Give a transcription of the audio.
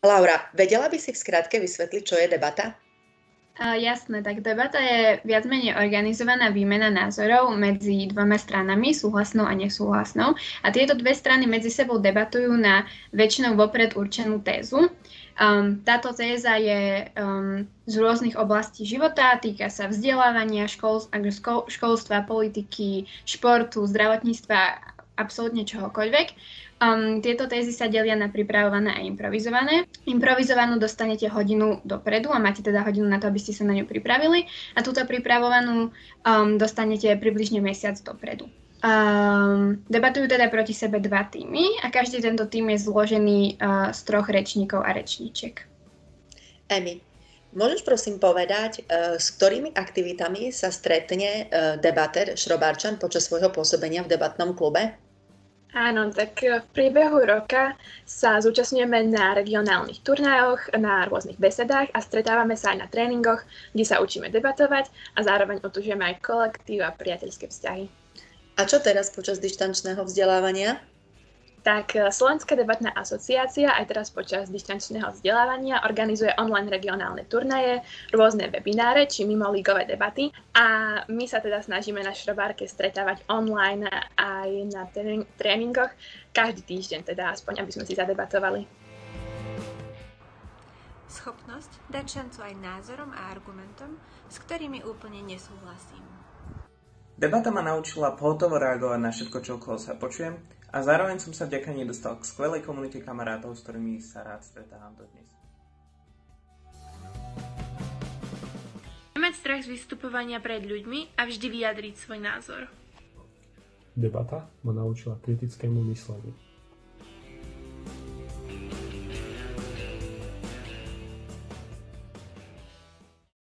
Laura, vedela by si v skratke vysvetliť, čo je debata? Jasné, tak debata je viac menej organizovaná výmena názorov medzi dvoma stranami, súhlasnou a nesúhlasnou. A tieto dve strany medzi sebou debatujú na väčšinou vopred určenú tézu. Táto téza je z rôznych oblastí života, týka sa vzdelávania, školstva, politiky, športu, zdravotníctva, absolútne čohokoľvek. Tieto tézy sa delia na pripravované a improvizované. Improvizovanú dostanete hodinu dopredu a máte teda hodinu na to, aby ste sa na ňu pripravili. A túto pripravovanú dostanete približne mesiac dopredu. Debatujú teda proti sebe dva týmy a každý tento tým je zložený z 3 rečníkov a rečníčiek. Emi, môžeš prosím povedať, s ktorými aktivitami sa stretne debater Šrobárčan počas svojho pôsobenia v debatnom klube? Áno, tak v priebehu roka sa zúčastňujeme na regionálnych turnajoch, na rôznych besedách a stretávame sa aj na tréningoch, kde sa učíme debatovať a zároveň otužujeme aj kolektív a priateľské vzťahy. A čo teraz počas dištančného vzdelávania? Tak Slovenská debatná asociácia aj teraz počas dištančného vzdelávania organizuje online regionálne turnaje, rôzne webináre či mimolígové debaty a my sa teda snažíme na Šrobárke stretávať online aj na tréningoch každý týždeň, teda aspoň aby sme si zadebatovali. Schopnosť dať šancu aj názorom a argumentom, s ktorými úplne nesúhlasím. Debata ma naučila pohotovo reagovať na všetko, čo okolo sa počujem, a zároveň som sa vďaka nej dostal k skvelej komunite kamarátov, s ktorými sa rád stretávam dodnes. Nemať strach z vystupovania pred ľuďmi a vždy vyjadriť svoj názor. Debata ma naučila kritickému mysleniu.